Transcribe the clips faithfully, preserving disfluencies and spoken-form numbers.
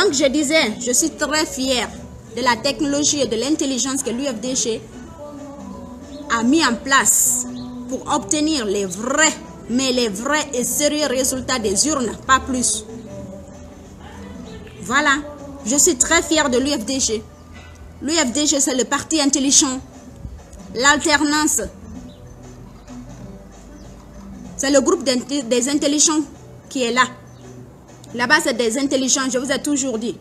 Donc je disais, je suis très fière de la technologie et de l'intelligence que l'U F D G a mis en place pour obtenir les vrais, mais les vrais et sérieux résultats des urnes, pas plus. Voilà, je suis très fière de l'U F D G. L'U F D G, c'est le parti intelligent. L'alternance, c'est le groupe des intelligents qui est là. Là-bas, c'est des intelligents, je vous ai toujours dit.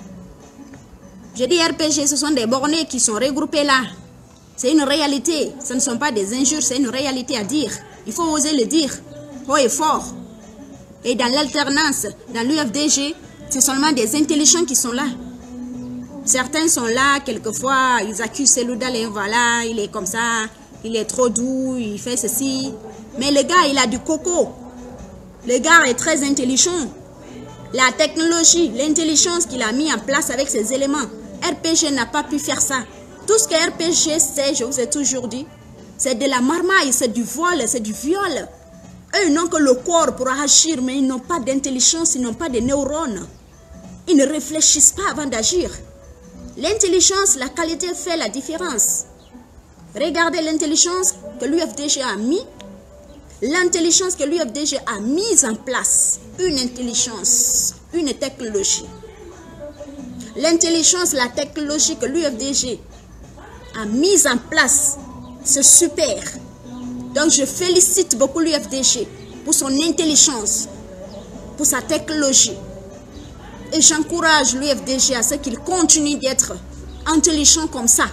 Je dis R P G, ce sont des bornés qui sont regroupés là. C'est une réalité, ce ne sont pas des injures, c'est une réalité à dire. Il faut oser le dire, haut et fort. Et dans l'alternance, dans l'U F D G, c'est seulement des intelligents qui sont là. Certains sont là, quelquefois, ils accusent Cellou Dalein, voilà, il est comme ça, il est trop doux, il fait ceci. Mais le gars, il a du coco. Le gars est très intelligent. La technologie, l'intelligence qu'il a mis en place avec ces éléments, R P G n'a pas pu faire ça. Tout ce que R P G sait, je vous ai toujours dit, c'est de la marmaille, c'est du vol, c'est du viol. Eux, ils n'ont que le corps pour agir, mais ils n'ont pas d'intelligence, ils n'ont pas de neurones. Ils ne réfléchissent pas avant d'agir. L'intelligence, la qualité fait la différence. Regardez l'intelligence que l'U F D G a mis. L'intelligence que l'U F D G a mise en place. Une intelligence, une technologie. L'intelligence, la technologie que l'U F D G a mise en place, c'est super. Donc je félicite beaucoup l'U F D G pour son intelligence, pour sa technologie. Et j'encourage l'U F D G à ce qu'il continue d'être intelligent comme ça.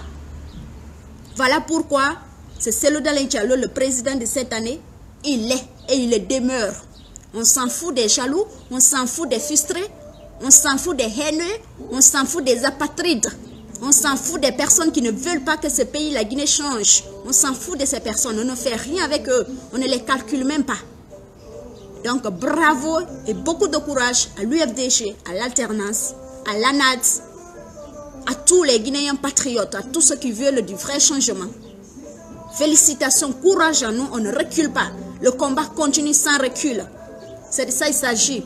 Voilà pourquoi c'est Cellou Dalein Diallo, le président de cette année. Il est et il le demeure. On s'en fout des jaloux, on s'en fout des frustrés, on s'en fout des haineux, on s'en fout des apatrides. On s'en fout des personnes qui ne veulent pas que ce pays, la Guinée, change. On s'en fout de ces personnes, on ne fait rien avec eux, on ne les calcule même pas. Donc bravo et beaucoup de courage à l'U F D G, à l'alternance, à l'A N A D, à tous les Guinéens patriotes, à tous ceux qui veulent du vrai changement. Félicitations, courage à nous, on ne recule pas. Le combat continue sans recul. C'est de ça qu'il s'agit.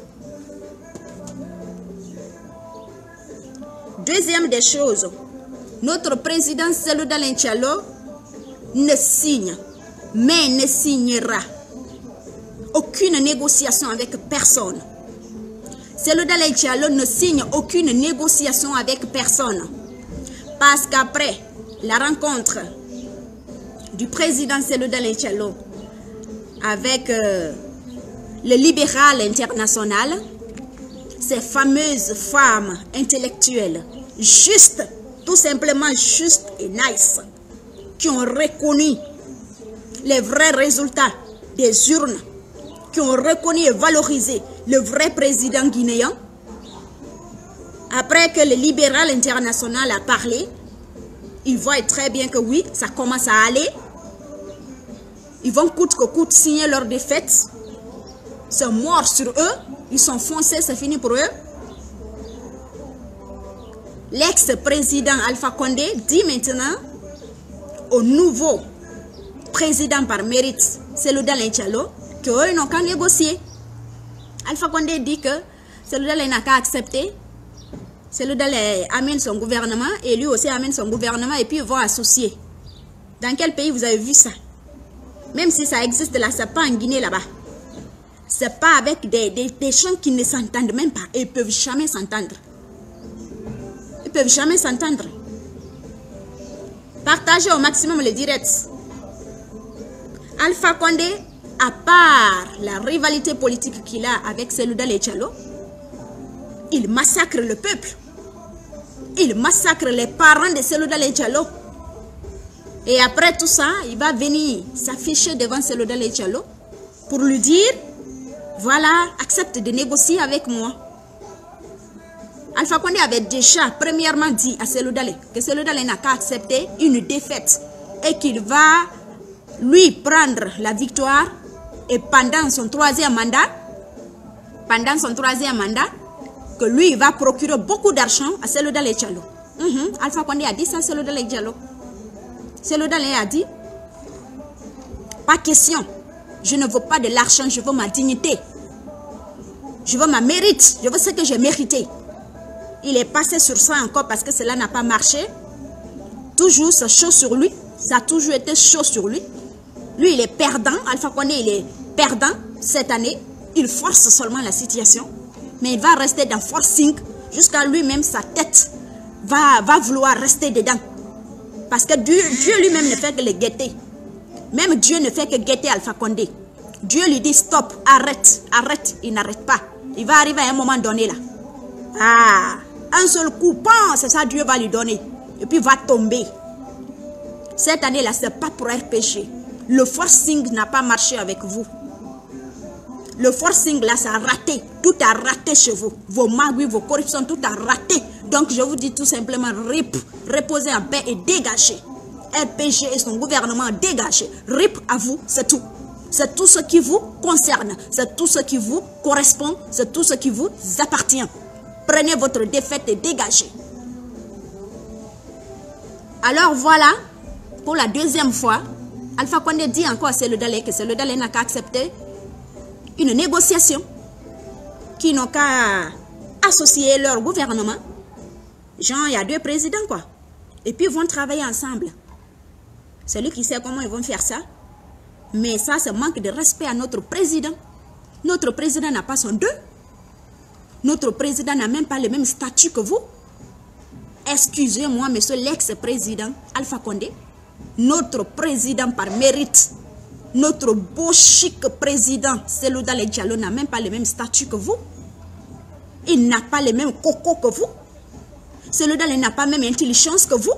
Deuxième des choses, notre président Cellou Dalein Diallo ne signe, mais ne signera aucune négociation avec personne. Cellou Dalein Diallo ne signe aucune négociation avec personne. Parce qu'après la rencontre du président Cellou Dalein Diallo avec euh, le libéral international, ces fameuses femmes intellectuelles, justes, tout simplement justes et nice, qui ont reconnu les vrais résultats des urnes, qui ont reconnu et valorisé le vrai président guinéen. Après que le libéral international a parlé, ils voient très bien que oui, ça commence à aller. Ils vont coûte que coûte signer leur défaite. C'est mort sur eux. Ils sont foncés, c'est fini pour eux. L'ex-président Alpha Condé dit maintenant au nouveau président par mérite, Cellou Dalein Diallo, qu'eux n'ont qu'à négocier. Alpha Condé dit que Cellou Dalein n'a qu'à accepter. Cellou Dalein amène son gouvernement et lui aussi amène son gouvernement et puis ils vont associer. Dans quel pays vous avez vu ça? Même si ça existe là, c'est pas en Guinée là-bas. C'est pas avec des, des, des gens qui ne s'entendent même pas. Ils ne peuvent jamais s'entendre. Ils ne peuvent jamais s'entendre. Partagez au maximum les directs. Alpha Condé, à part la rivalité politique qu'il a avec Cellou Dalein Diallo, il massacre le peuple. Il massacre les parents de Cellou Dalein Diallo. Et après tout ça, il va venir s'afficher devant Cellou Dalein Diallo pour lui dire, voilà, accepte de négocier avec moi. Alpha Condé avait déjà premièrement dit à Cellou Dalein que Cellou Dalein n'a qu'à accepter une défaite et qu'il va lui prendre la victoire et pendant son troisième mandat, pendant son troisième mandat, que lui va procurer beaucoup d'argent à Cellou Dalein Diallo. Mm-hmm. Alpha Condé a dit ça à Cellou Dalein Diallo. Cellou Dalein a dit, pas question, je ne veux pas de l'argent, je veux ma dignité. Je veux ma mérite, je veux ce que j'ai mérité. il est passé sur ça encore parce que cela n'a pas marché. Toujours, c'est chaud sur lui. Ça a toujours été chaud sur lui. Lui, il est perdant. Alpha Condé, il est perdant cette année. Il force seulement la situation. Mais il va rester dans forcing jusqu'à lui-même, sa tête va, va vouloir rester dedans. Parce que Dieu, Dieu lui-même ne fait que le guetter. Même Dieu ne fait que guetter Alpha Condé. Dieu lui dit stop, arrête, arrête. Il n'arrête pas. Il va arriver à un moment donné là. Ah, un seul coup, c'est ça Dieu va lui donner. Et puis il va tomber. Cette année-là, ce n'est pas pour R P G. Le forcing n'a pas marché avec vous. Le forcing là, ça a raté. Tout a raté chez vous. Vos magouilles, vos corruptions, tout a raté. Donc je vous dis tout simplement, rip, reposez en paix et dégagez. R P G et son gouvernement dégagez. Rip à vous, c'est tout. C'est tout ce qui vous concerne. C'est tout ce qui vous correspond. C'est tout ce qui vous appartient. Prenez votre défaite et dégagez. Alors voilà, pour la deuxième fois, Alpha Condé dit encore à Cellou Dalein que Cellou Dalein n'a qu'à accepter une négociation, qui n'ont qu'à associer leur gouvernement. Genre, il y a deux présidents, quoi. Et puis, ils vont travailler ensemble. C'est lui qui sait comment ils vont faire ça. Mais ça, c'est manque de respect à notre président. Notre président n'a pas son deux. Notre président n'a même pas le même statut que vous. Excusez-moi, monsieur l'ex-président Alpha Condé. Notre président par mérite. Notre beau chic président Cellou Dalein Diallo n'a même pas le même statut que vous. Il n'a pas les mêmes cocos que vous. Cellou Dalein n'a pas la même intelligence que vous.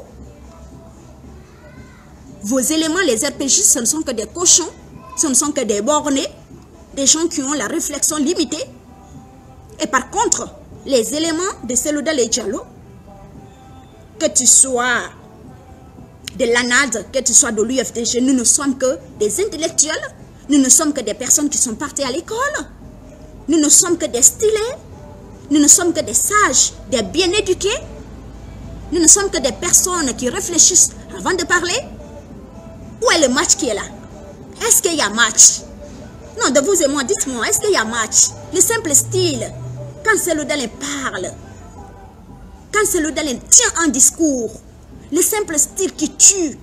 Vos éléments, les R P J, ce ne sont que des cochons. Ce ne sont que des bornés. Des gens qui ont la réflexion limitée. Et par contre, les éléments de Cellou Dalein Diallo, que tu sois de l'A N A D, que tu sois de l'U F D G, nous ne sommes que des intellectuels. Nous ne sommes que des personnes qui sont parties à l'école. Nous ne sommes que des stylés. Nous ne sommes que des sages, des bien éduqués. Nous ne sommes que des personnes qui réfléchissent avant de parler. Où est le match qui est là? Est-ce qu'il y a match? Non, de vous et moi, dites-moi, est-ce qu'il y a match? Le simple style, quand Cellou Dalein parle, quand Cellou Dalein tient un discours, le simple style qui tue,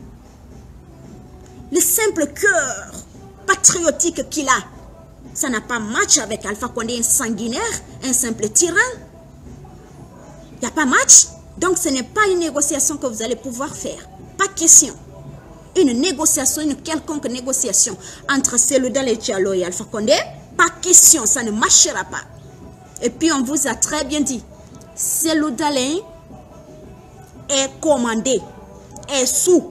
le simple cœur patriotique qu'il a, ça n'a pas match avec Alpha Condé, un sanguinaire, un simple tyran. Il n'y a pas match. Donc ce n'est pas une négociation que vous allez pouvoir faire. Pas question. Une négociation, une quelconque négociation entre Cellou Dalein Diallo et Alpha Condé, pas question, ça ne marchera pas. Et puis on vous a très bien dit, Cellou Dalein est commandé, est sous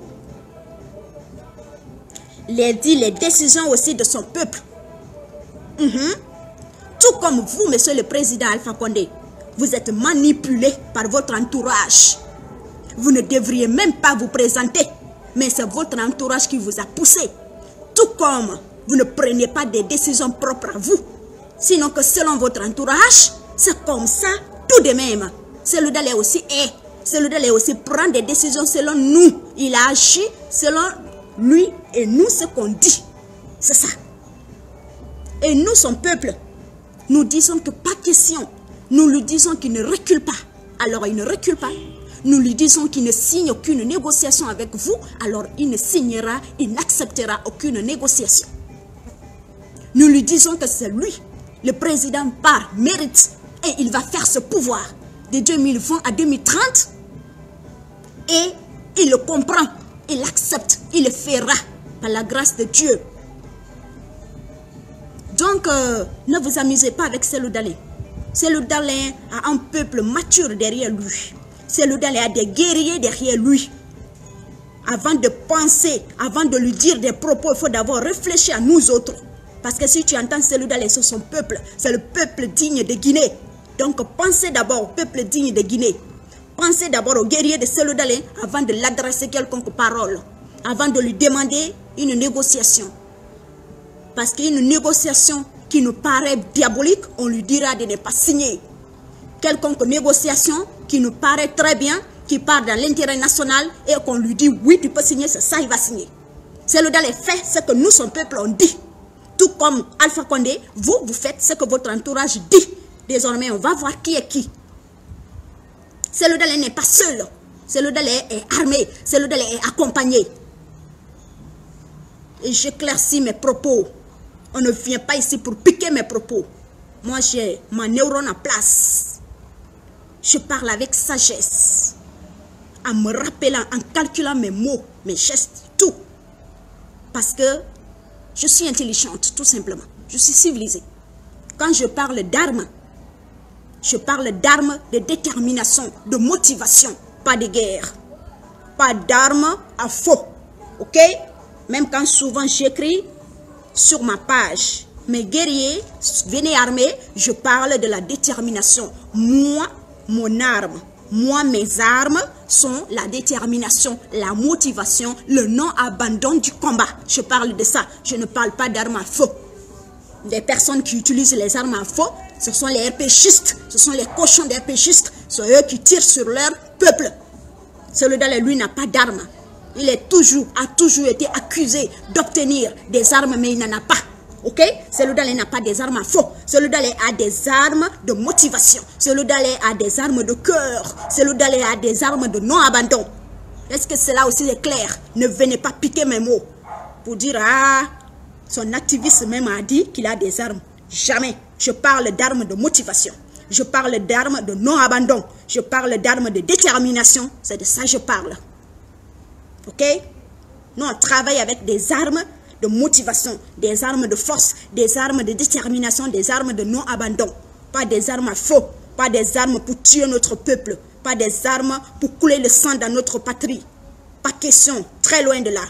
les, dit, les décisions aussi de son peuple. Mm-hmm. Tout comme vous, monsieur le président Alpha Condé, vous êtes manipulé par votre entourage. Vous ne devriez même pas vous présenter, mais c'est votre entourage qui vous a poussé. Tout comme vous ne prenez pas des décisions propres à vous, sinon que selon votre entourage, c'est comme ça, tout de même. Cellou Dalein aussi est. Cellou Dalein aussi prend des décisions selon nous. Il a agi selon lui et nous ce qu'on dit. C'est ça. Et nous, son peuple, nous disons que pas question. Nous lui disons qu'il ne recule pas. Alors il ne recule pas. Nous lui disons qu'il ne signe aucune négociation avec vous. Alors il ne signera, il n'acceptera aucune négociation. Nous lui disons que c'est lui, le président par mérite. Et il va faire ce pouvoir de deux mille vingt à deux mille trente. Et il le comprend, il l'accepte, il le fera par la grâce de Dieu. Donc, euh, ne vous amusez pas avec Cellou Dalein. Cellou Dalein a un peuple mature derrière lui. Cellou Dalein a des guerriers derrière lui. Avant de penser, avant de lui dire des propos, il faut d'abord réfléchir à nous autres. Parce que si tu entends Cellou Dalein sur son peuple, c'est le peuple digne de Guinée. Donc, pensez d'abord au peuple digne de Guinée. Pensez d'abord aux guerriers de Cellou Dalein avant de l'adresser quelconque parole. Avant de lui demander une négociation. Parce qu'une négociation qui nous paraît diabolique, on lui dira de ne pas signer. Quelconque négociation qui nous paraît très bien, qui part dans l'intérêt national et qu'on lui dit oui, tu peux signer, c'est ça, il va signer. Cellou Dalein fait ce que nous, son peuple, on dit. Tout comme Alpha Condé, vous, vous faites ce que votre entourage dit. Désormais, on va voir qui est qui. Cellodalé n'est pas seul. Cellodalé est armé. Cellodalé est accompagné. Et j'éclaircis mes propos. On ne vient pas ici pour piquer mes propos. Moi, j'ai ma neurone en place. Je parle avec sagesse. En me rappelant, en calculant mes mots, mes gestes, tout. Parce que je suis intelligente, tout simplement. Je suis civilisée. Quand je parle d'armes, je parle d'armes de détermination, de motivation, pas de guerre. Pas d'armes à faux. Ok? Même quand souvent j'écris sur ma page, mes guerriers, venez armés, je parle de la détermination. Moi, mon arme, moi, mes armes sont la détermination, la motivation, le non-abandon du combat. Je parle de ça. Je ne parle pas d'armes à feu. Les personnes qui utilisent les armes à feu, ce sont les RPGistes, ce sont les cochons des RPGistes, ce sont eux qui tirent sur leur peuple. Celui-là, lui, n'a pas d'armes. Il est toujours, a toujours été accusé d'obtenir des armes, mais il n'en a pas. Ok? Celui-là n'a pas des armes à feu. Celui-là a des armes de motivation. Celui-là a des armes de cœur. Celui-là a des armes de non-abandon. Est-ce que cela aussi est clair? Ne venez pas piquer mes mots pour dire, ah, son activiste même a dit qu'il a des armes. Jamais. Je parle d'armes de motivation. Je parle d'armes de non-abandon. Je parle d'armes de détermination. C'est de ça que je parle. Ok? Nous, on travaille avec des armes de motivation, des armes de force, des armes de détermination, des armes de non-abandon. Pas des armes à feu, pas des armes pour tuer notre peuple, pas des armes pour couler le sang dans notre patrie. Pas question, très loin de là.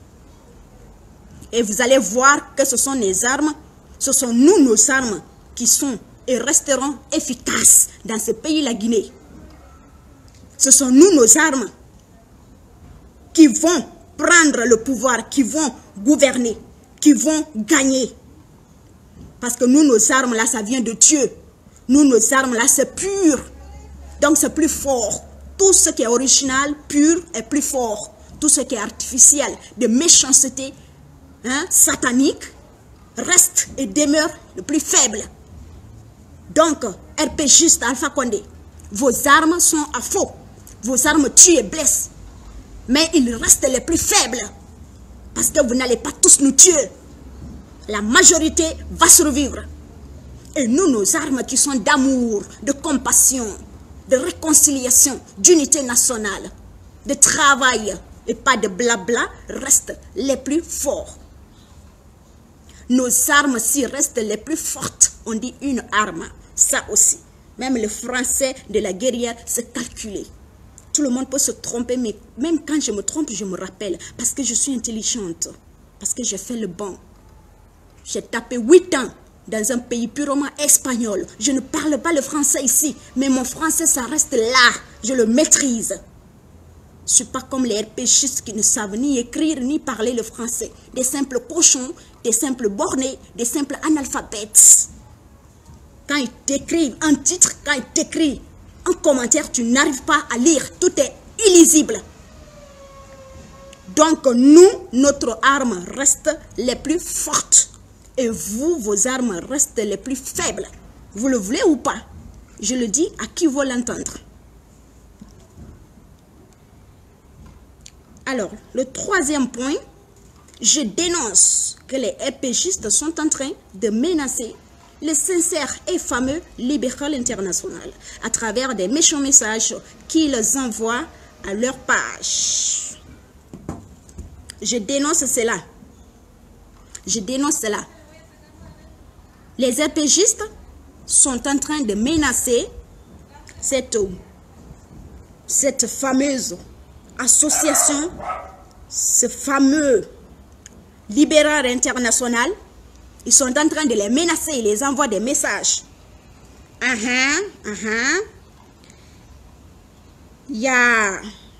Et vous allez voir que ce sont les armes, ce sont nous, nos armes, qui sont et resteront efficaces dans ce pays, la Guinée. Ce sont nous, nos armes, qui vont prendre le pouvoir, qui vont gouverner, qui vont gagner. Parce que nous, nos armes, là, ça vient de Dieu. Nous, nos armes, là, c'est pur. Donc, c'est plus fort. Tout ce qui est original, pur, est plus fort. Tout ce qui est artificiel, de méchanceté, hein, satanique, reste et demeure le plus faible. Donc, RPGiste Alpha Condé, vos armes sont à faux. Vos armes tuent et blessent. Mais il reste les plus faibles. Parce que vous n'allez pas tous nous tuer. La majorité va survivre. Et nous, nos armes qui sont d'amour, de compassion, de réconciliation, d'unité nationale, de travail et pas de blabla, restent les plus forts. Nos armes si restent les plus fortes. On dit une arme. Ça aussi. Même le français de la guerrière, c'est calculé. Tout le monde peut se tromper, mais même quand je me trompe, je me rappelle. Parce que je suis intelligente. Parce que j'ai fait le bon. J'ai tapé huit ans dans un pays purement espagnol. Je ne parle pas le français ici, mais mon français, ça reste là. Je le maîtrise. Je ne suis pas comme les RPGistes qui ne savent ni écrire, ni parler le français. Des simples cochons, des simples bornés, des simples analphabètes. Quand ils t'écrivent un titre, quand ils t'écrivent un commentaire, tu n'arrives pas à lire. Tout est illisible. Donc, nous, notre arme reste les plus fortes. Et vous, vos armes restent les plus faibles. Vous le voulez ou pas? Je le dis à qui veut l'entendre. Alors, le troisième point, je dénonce que les RPGistes sont en train de menacer le sincère et fameux libéral international à travers des méchants messages qu'ils envoient à leur page. Je dénonce cela. Je dénonce cela. Les RPGistes sont en train de menacer cette, cette fameuse association, ce fameux libéral international. Ils sont en train de les menacer, ils les envoient des messages. Ah ah, ah ah. Il y a,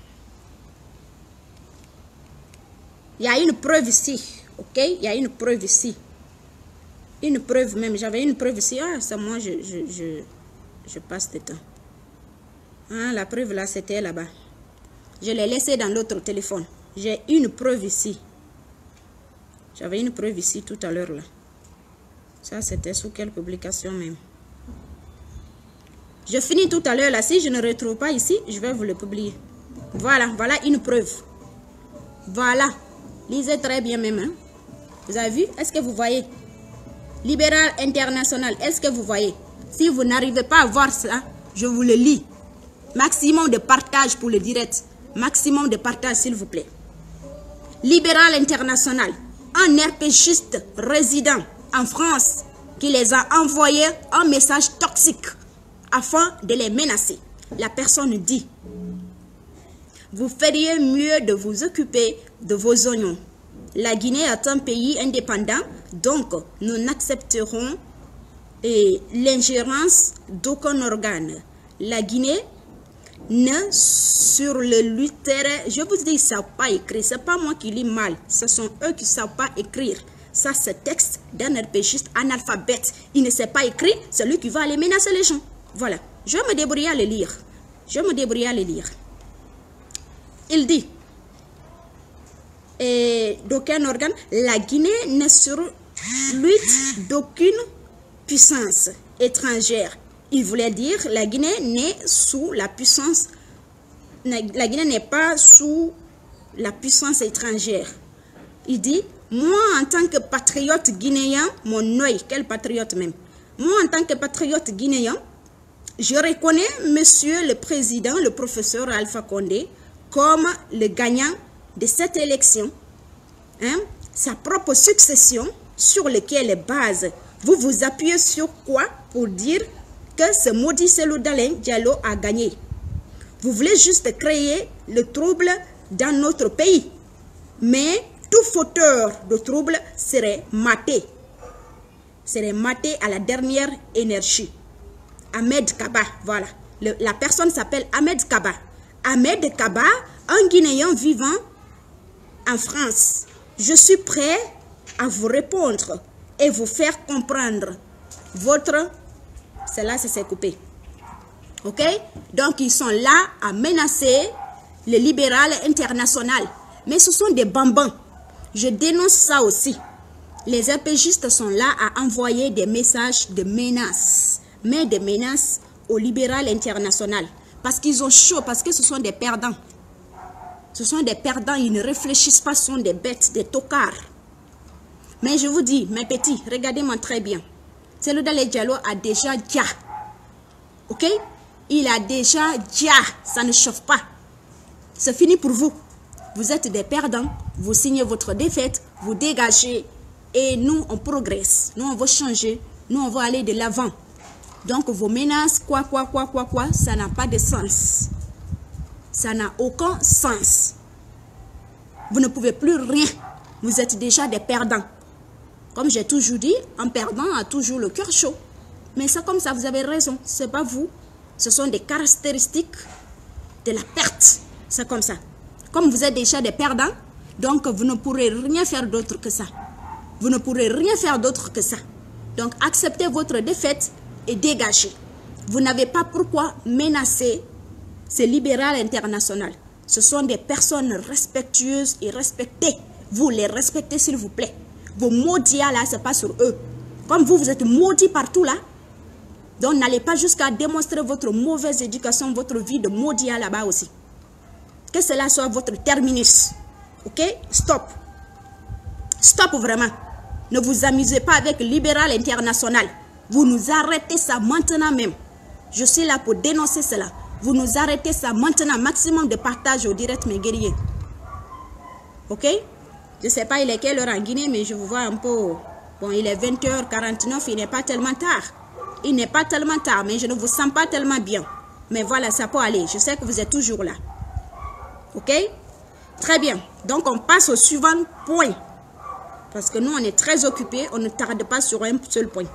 il y a une preuve ici, ok? Il y a une preuve ici. Une preuve même, j'avais une preuve ici. Ah, c'est moi, je, je, je, je passe de temps. Ah, la preuve là, c'était là-bas. Je l'ai laissée dans l'autre téléphone. J'ai une preuve ici. J'avais une preuve ici tout à l'heure là. Ça, c'était sous quelle publication même? Je finis tout à l'heure là. Si je ne retrouve pas ici, je vais vous le publier. Voilà, voilà une preuve. Voilà. Lisez très bien même. Hein? Vous avez vu? Est-ce que vous voyez? Libéral international. Est-ce que vous voyez? Si vous n'arrivez pas à voir cela, je vous le lis. Maximum de partage pour le direct. Maximum de partage, s'il vous plaît. Libéral international. Un RPGiste résident en France qui les a envoyés un message toxique afin de les menacer. La personne dit: vous feriez mieux de vous occuper de vos oignons. La Guinée est un pays indépendant, donc nous n'accepterons l'ingérence d'aucun organe. La Guinée ne sur le littéraire, je vous dis, ils ne savent pas écrire. Ce n'est pas moi qui lis mal, ce sont eux qui ne savent pas écrire. Ça, c'est texte d'un RPGiste analphabète. Il ne sait pas écrire, c'est lui qui va aller menacer les gens. Voilà, je vais me débrouiller à le lire. Je vais me débrouiller à le lire. Il dit, et d'aucun organe, la Guinée n'est sur lutte d'aucune puissance étrangère. Il voulait dire, la Guinée n'est sous la puissance, la Guinée n'est pas sous la puissance étrangère. Il dit, moi en tant que patriote guinéen, mon œil, quel patriote même, moi en tant que patriote guinéen, je reconnais monsieur le président, le professeur Alpha Condé, comme le gagnant de cette élection, hein, sa propre succession sur laquelle base. Vous vous appuyez sur quoi pour dire que ce maudit Cellou Dalein Diallo a gagné? Vous voulez juste créer le trouble dans notre pays. Mais tout fauteur de trouble serait maté. Serait maté à la dernière énergie. Ahmed Kaba, voilà. Le, la personne s'appelle Ahmed Kaba. Ahmed Kaba, un Guinéen vivant en France. Je suis prêt à vous répondre et vous faire comprendre votre... C'est là, ça s'est coupé. Ok? Donc, ils sont là à menacer le libéral international. Mais ce sont des bambins. Je dénonce ça aussi. Les RPGistes sont là à envoyer des messages de menaces. Mais des menaces au libéral international. Parce qu'ils ont chaud, parce que ce sont des perdants. Ce sont des perdants, ils ne réfléchissent pas, ce sont des bêtes, des tocards. Mais je vous dis, mes petits, regardez-moi très bien. Cellou Dalein Diallo a déjà dia. Ok? Il a déjà dia. Ça ne chauffe pas. C'est fini pour vous. Vous êtes des perdants. Vous signez votre défaite. Vous dégagez. Et nous, on progresse. Nous, on va changer. Nous, on va aller de l'avant. Donc, vos menaces, quoi, quoi, quoi, quoi, quoi, ça n'a pas de sens. Ça n'a aucun sens. Vous ne pouvez plus rien. Vous êtes déjà des perdants. Comme j'ai toujours dit, un perdant a toujours le cœur chaud. Mais c'est comme ça, vous avez raison. Ce n'est pas vous. Ce sont des caractéristiques de la perte. C'est comme ça. Comme vous êtes déjà des perdants, donc vous ne pourrez rien faire d'autre que ça. Vous ne pourrez rien faire d'autre que ça. Donc acceptez votre défaite et dégagez. Vous n'avez pas pourquoi menacer ce libéral international. Ce sont des personnes respectueuses et respectées. Vous les respectez s'il vous plaît. Vos maudits là, ce n'est pas sur eux. Comme vous, vous êtes maudits partout là. Donc n'allez pas jusqu'à démontrer votre mauvaise éducation, votre vie de maudit là-bas aussi. Que cela soit votre terminus. Ok? Stop. Stop vraiment. Ne vous amusez pas avec le libéral international. Vous nous arrêtez ça maintenant même. Je suis là pour dénoncer cela. Vous nous arrêtez ça maintenant. Maximum de partage au direct, mes guerriers. Ok? Je ne sais pas il est quelle heure en Guinée, mais je vous vois un peu... Bon, il est vingt heures quarante-neuf, il n'est pas tellement tard. Il n'est pas tellement tard, mais je ne vous sens pas tellement bien. Mais voilà, ça peut aller. Je sais que vous êtes toujours là. Ok? Très bien. Donc, on passe au suivant point. Parce que nous, on est très occupés. On ne tarde pas sur un seul point.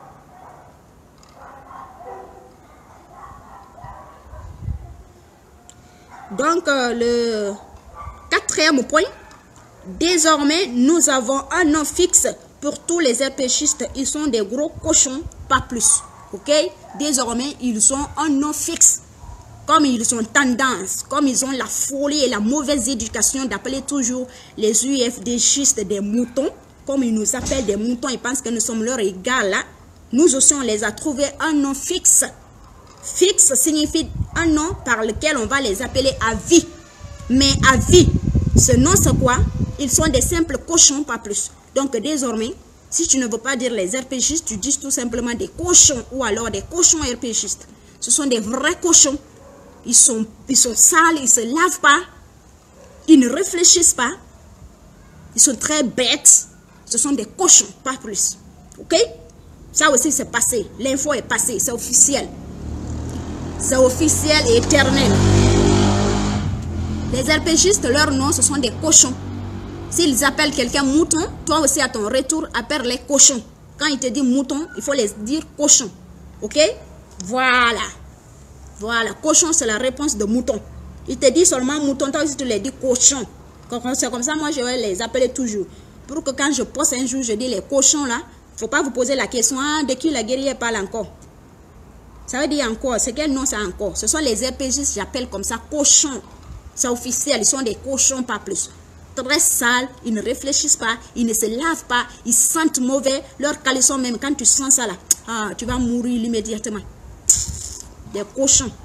Donc, euh, le quatrième point. Désormais, nous avons un nom fixe pour tous les RPGistes. Ils sont des gros cochons, pas plus. Ok? Désormais, ils ont un nom fixe. Comme ils ont tendance, comme ils ont la folie et la mauvaise éducation d'appeler toujours les U F D gistes des moutons, comme ils nous appellent des moutons, ils pensent que nous sommes leur égal là. Nous aussi, on les a trouvés un nom fixe. Fixe signifie un nom par lequel on va les appeler à vie. Mais à vie, ce nom c'est quoi? Ils sont des simples cochons, pas plus. Donc désormais, si tu ne veux pas dire les R P Gistes, tu dis tout simplement des cochons ou alors des cochons R P Gistes. Ce sont des vrais cochons. Ils sont, ils sont sales, ils ne se lavent pas. Ils ne réfléchissent pas. Ils sont très bêtes. Ce sont des cochons, pas plus. Ok? Ça aussi c'est passé. L'info est passée, c'est officiel. C'est officiel et éternel. Les R P Gistes, leur nom, ce sont des cochons. S'ils appellent quelqu'un mouton, toi aussi à ton retour, appelle les cochons. Quand il te dit mouton, il faut les dire cochons. Ok? Voilà. Voilà. Cochon, c'est la réponse de mouton. Il te dit seulement mouton, toi aussi tu les dis cochons. C'est comme ça, moi je vais les appeler toujours. Pour que quand je poste un jour, je dis les cochons là, il ne faut pas vous poser la question, ah, de qui la guerrière parle encore. Ça veut dire encore, c'est quel nom ça encore? Ce sont les R P Gistes, j'appelle comme ça cochons. C'est officiel, ils sont des cochons, pas plus. Très sales, ils ne réfléchissent pas, ils ne se lavent pas, ils sentent mauvais. Leurs caleçons même, quand tu sens ça là, ah, tu vas mourir immédiatement. Des cochons.